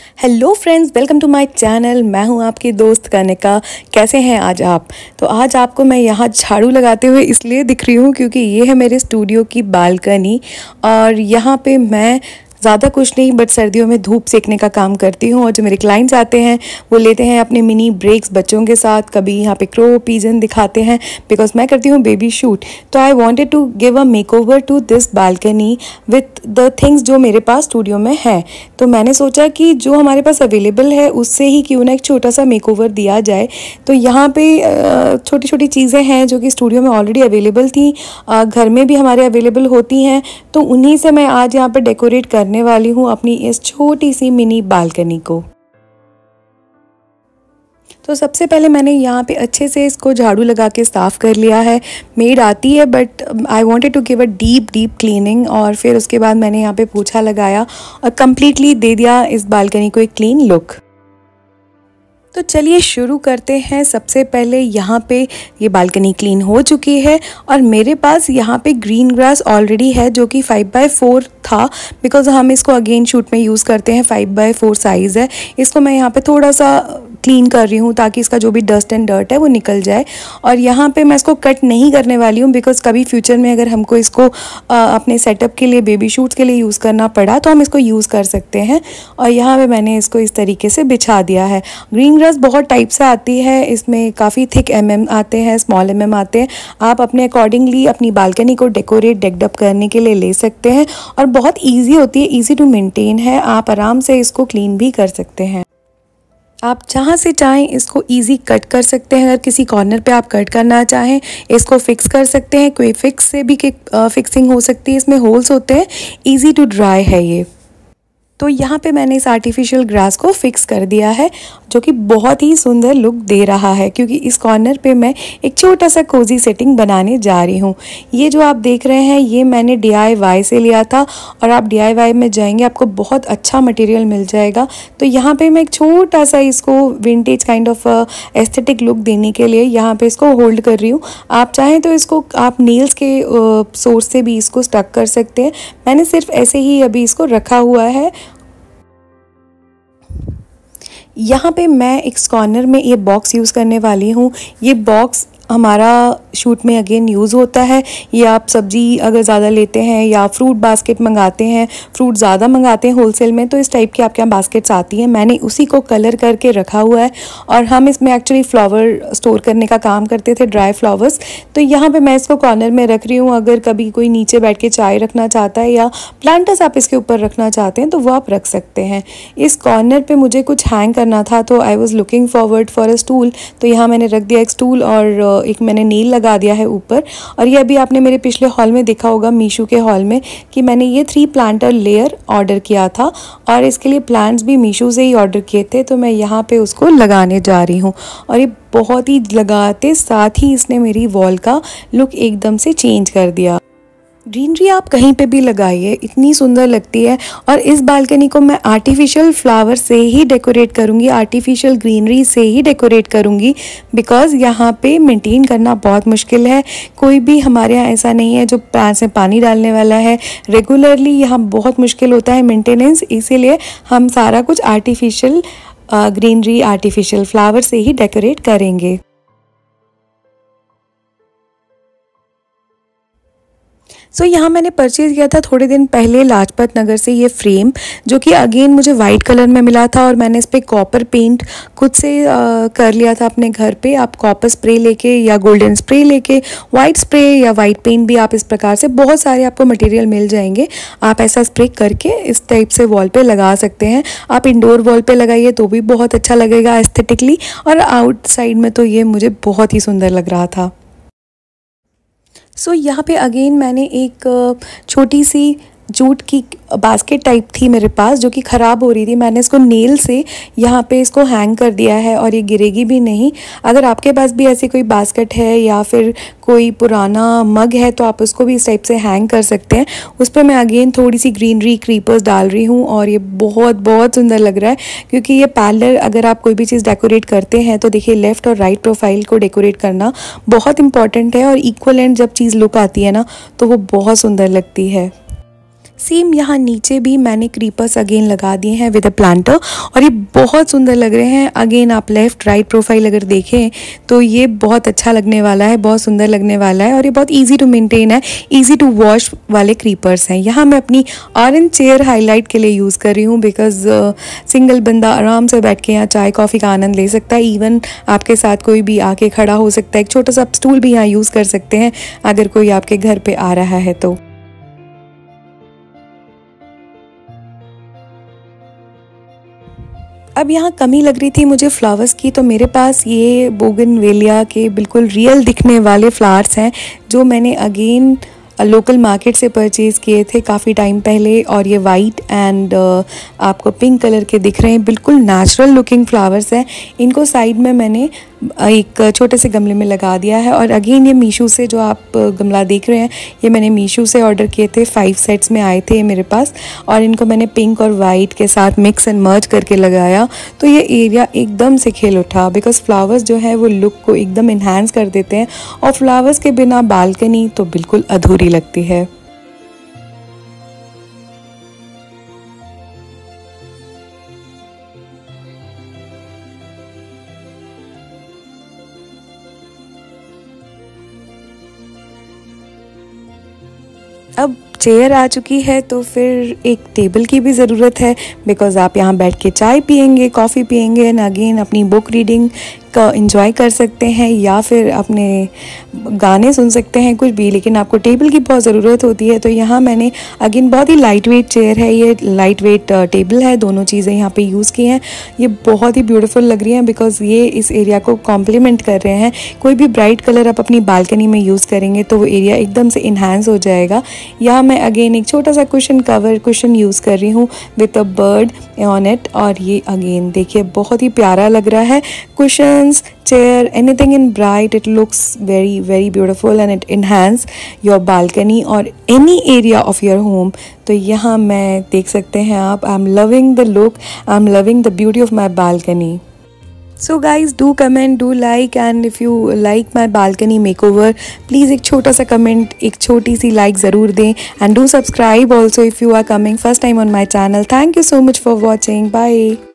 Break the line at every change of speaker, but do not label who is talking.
Hello friends, welcome to my channel. मैं हूं आपकी दोस्त कनिका। कैसे हैं आज आप? तो आज आपको मैं यहाँ झाड़ू लगाते हुए इसलिए दिख रही हूँ क्योंकि ये है मेरे स्टूडियो की बालकनी और यहाँ पे मैं ज़्यादा कुछ नहीं बट सर्दियों में धूप सेकने का काम करती हूँ। और जो मेरे क्लाइंट्स आते हैं वो लेते हैं अपने मिनी ब्रेक्स बच्चों के साथ। कभी यहाँ पे क्रो पिजन दिखाते हैं बिकॉज मैं करती हूँ बेबी शूट। तो I wanted to give a makeover to this balcony with the things जो मेरे पास स्टूडियो में है। तो मैंने सोचा कि जो हमारे पास अवेलेबल है उससे ही क्यों ना एक छोटा सा मेकओवर दिया जाए। तो यहाँ पे छोटी छोटी चीज़ें हैं जो कि स्टूडियो में ऑलरेडी अवेलेबल थी, घर में भी हमारे अवेलेबल होती हैं। तो उन्हीं से मैं आज यहाँ पे डेकोरेट करने वाली हूँ अपनी इस छोटी सी मिनी बालकनी को। तो सबसे पहले मैंने यहाँ पे अच्छे से इसको झाड़ू लगा के साफ़ कर लिया है। मेड आती है but I wanted to give a deep cleaning. और फिर उसके बाद मैंने यहाँ पे पोछा लगाया और कम्प्लीटली दे दिया इस बालकनी को एक क्लीन लुक। तो चलिए शुरू करते हैं। सबसे पहले यहाँ पे ये बालकनी क्लीन हो चुकी है और मेरे पास यहाँ पे ग्रीन ग्रास ऑलरेडी है जो कि 5x4 था बिकॉज हम इसको अगेन शूट में यूज़ करते हैं। 5x4 साइज़ है। इसको मैं यहाँ पे थोड़ा सा क्लीन कर रही हूँ ताकि इसका जो भी डस्ट एंड डर्ट है वो निकल जाए। और यहाँ पे मैं इसको कट नहीं करने वाली हूँ बिकॉज कभी फ्यूचर में अगर हमको इसको अपने सेटअप के लिए बेबी शूट्स के लिए यूज़ करना पड़ा तो हम इसको यूज़ कर सकते हैं। और यहाँ पे मैंने इसको इस तरीके से बिछा दिया है। ग्रीन ग्रास बहुत टाइप से आती है, इसमें काफ़ी थिक आते हैं, स्मॉल आते हैं। आप अपने अकॉर्डिंगली अपनी बालकनी को डेकोरेट करने के लिए ले सकते हैं और बहुत ईजी होती है, ईजी टू मेंटेन है। आप आराम से इसको क्लीन भी कर सकते हैं। आप जहाँ से चाहें इसको इजी कट कर सकते हैं। अगर किसी कॉर्नर पे आप कट करना चाहें इसको फिक्स कर सकते हैं। कोई फिक्स से भी फिक्सिंग हो सकती है। इसमें होल्स होते हैं, इजी टू ड्राई है ये। तो यहाँ पे मैंने इस आर्टिफिशियल ग्रास को फिक्स कर दिया है जो कि बहुत ही सुंदर लुक दे रहा है क्योंकि इस कॉर्नर पे मैं एक छोटा सा कोजी सेटिंग बनाने जा रही हूँ। ये जो आप देख रहे हैं ये मैंने DIY से लिया था और आप DIY में जाएंगे आपको बहुत अच्छा मटेरियल मिल जाएगा। तो यहाँ पे मैं एक छोटा सा इसको vintage kind of aesthetic look देने के लिए यहाँ पे इसको होल्ड कर रही हूँ। आप चाहें तो इसको आप नेल्स के सोर्स से भी इसको स्टक कर सकते हैं। मैंने सिर्फ ऐसे ही अभी इसको रखा हुआ है। यहाँ पे मैं एक कॉर्नर में ये बॉक्स यूज़ करने वाली हूँ। ये बॉक्स हमारा शूट में अगेन यूज़ होता है। ये आप सब्ज़ी अगर ज़्यादा लेते हैं या फ्रूट बास्केट मंगाते हैं, फ्रूट ज़्यादा मंगाते हैं होलसेल में, तो इस टाइप की आपके यहाँ बास्केट्स आती हैं। मैंने उसी को कलर करके रखा हुआ है और हम इसमें एक्चुअली फ्लावर स्टोर करने का काम करते थे, ड्राई फ्लावर्स। तो यहाँ पे मैं इसको कॉर्नर में रख रही हूँ। अगर कभी कोई नीचे बैठ के चाय रखना चाहता है या प्लांटर्स आप इसके ऊपर रखना चाहते हैं तो वो आप रख सकते हैं। इस कॉर्नर पर मुझे कुछ हैंग करना था तो I was looking forward for a stool. तो यहाँ मैंने रख दिया एक स्टूल और एक मैंने नील लगा दिया है ऊपर। और ये अभी आपने मेरे पिछले हॉल में देखा होगा, मीशो के हॉल में, कि मैंने ये 3 प्लांटर लेयर ऑर्डर किया था और इसके लिए प्लांट्स भी मीशो से ही ऑर्डर किए थे। तो मैं यहाँ पे उसको लगाने जा रही हूँ और ये बहुत ही लगाते साथ ही इसने मेरी वॉल का लुक एकदम से चेंज कर दिया। ग्रीनरी आप कहीं पे भी लगाइए, इतनी सुंदर लगती है। और इस बालकनी को मैं आर्टिफिशियल फ्लावर से ही डेकोरेट करूँगी, आर्टिफिशियल ग्रीनरी से ही डेकोरेट करूँगी बिकॉज़ यहाँ पे मेंटेन करना बहुत मुश्किल है। कोई भी हमारे यहाँ ऐसा नहीं है जो प्लांट्स में पानी डालने वाला है। रेगुलरली यहाँ बहुत मुश्किल होता है मेंटेनेंस, इसीलिए हम सारा कुछ आर्टिफिशियल ग्रीनरी, आर्टिफिशियल फ्लावर से ही डेकोरेट करेंगे। सो यहाँ मैंने परचेज़ किया था थोड़े दिन पहले लाजपत नगर से ये फ्रेम जो कि अगेन मुझे वाइट कलर में मिला था और मैंने इस पर कॉपर पेंट खुद से कर लिया था अपने घर पे। आप कॉपर स्प्रे लेके या गोल्डन स्प्रे लेके, वाइट स्प्रे या वाइट पेंट भी आप इस प्रकार से बहुत सारे आपको मटेरियल मिल जाएंगे। आप ऐसा स्प्रे करके इस टाइप से वॉल पे लगा सकते हैं। आप इंडोर वॉल पे लगाइए तो भी बहुत अच्छा लगेगा एस्थेटिकली, और आउटसाइड में तो ये मुझे बहुत ही सुंदर लग रहा था। सो यहाँ पे अगेन मैंने एक छोटी सी जूट की बास्केट टाइप थी मेरे पास जो कि ख़राब हो रही थी। मैंने इसको नेल से यहाँ पे इसको हैंग कर दिया है और ये गिरेगी भी नहीं। अगर आपके पास भी ऐसी कोई बास्केट है या फिर कोई पुराना मग है तो आप उसको भी इस टाइप से हैंग कर सकते हैं। उस पर मैं अगेन थोड़ी सी ग्रीनरी क्रीपर्स डाल रही हूँ और ये बहुत सुंदर लग रहा है क्योंकि ये पैरेलल अगर आप कोई भी चीज़ डेकोरेट करते हैं तो देखिए लेफ़्ट और राइट प्रोफाइल को डेकोरेट करना बहुत इंपॉर्टेंट है और इक्वल एंड जब चीज़ लुक आती है ना तो वो बहुत सुंदर लगती है। सेम यहाँ नीचे भी मैंने क्रीपर्स अगेन लगा दिए हैं विद अ प्लांटर और ये बहुत सुंदर लग रहे हैं। अगेन आप लेफ़्ट राइट प्रोफाइल अगर देखें तो ये बहुत अच्छा लगने वाला है, बहुत सुंदर लगने वाला है और ये बहुत इजी टू मेंटेन है, इजी टू वॉश वाले क्रीपर्स हैं। यहाँ मैं अपनी ऑरेंज चेयर हाईलाइट के लिए यूज़ कर रही हूँ बिकॉज़ सिंगल बंदा आराम से बैठ के यहाँ चाय कॉफ़ी का आनंद ले सकता है। इवन आपके साथ कोई भी आके खड़ा हो सकता है। एक छोटा सा स्टूल भी यहाँ यूज़ कर सकते हैं अगर कोई आपके घर पे आ रहा है तो। अब यहाँ कमी लग रही थी मुझे फ्लावर्स की, तो मेरे पास ये बोगनवेलिया के बिल्कुल रियल दिखने वाले फ्लावर्स हैं जो मैंने अगेन लोकल मार्केट से परचेज़ किए थे काफ़ी टाइम पहले। और ये वाइट एंड आपको पिंक कलर के दिख रहे हैं, बिल्कुल नेचुरल लुकिंग फ्लावर्स हैं। इनको साइड में मैंने एक छोटे से गमले में लगा दिया है। और अगेन ये मीशो से जो आप गमला देख रहे हैं ये मैंने मीशो से ऑर्डर किए थे, 5 सेट्स में आए थे मेरे पास। और इनको मैंने पिंक और वाइट के साथ मिक्स एंड मर्ज करके लगाया तो ये एरिया एकदम से खिल उठा बिकॉज़ फ्लावर्स जो है वो लुक को एकदम इन्हांस कर देते हैं और फ्लावर्स के बिना बालकनी तो बिल्कुल अधूरी लगती है। अब चेयर आ चुकी है तो फिर एक टेबल की भी ज़रूरत है बिकॉज़ आप यहाँ बैठ के चाय पियेंगे, कॉफ़ी पियेंगे एंड अगेन अपनी बुक रीडिंग का एंजॉय कर सकते हैं या फिर अपने गाने सुन सकते हैं, कुछ भी। लेकिन आपको टेबल की बहुत ज़रूरत होती है तो यहाँ मैंने अगेन बहुत ही लाइट वेट चेयर है, ये लाइट वेट टेबल है, दोनों चीज़ें यहाँ पे यूज़ की हैं। ये बहुत ही ब्यूटीफुल लग रही हैं बिकॉज़ ये इस एरिया को कॉम्प्लीमेंट कर रहे हैं। कोई भी ब्राइट कलर आप अपनी बालकनी में यूज़ करेंगे तो वो एरिया एकदम से इन्हांस हो जाएगा। यहाँ मैं अगेन एक छोटा सा कुशन यूज़ कर रही हूँ with a bird on it और ये अगेन देखिए बहुत ही प्यारा लग रहा है। Cushions, chair, anything in bright, it looks very beautiful and it enhance your balcony or any area of your home. तो यहाँ मैं देख सकते हैं आप, I'm loving the look, I'm loving the beauty of my balcony. So guys, do comment, do like, and if you like my balcony makeover, please एक छोटा सा comment, एक छोटी सी like ज़रूर दें and do subscribe also if you are coming first time on my channel. Thank you so much for watching. Bye.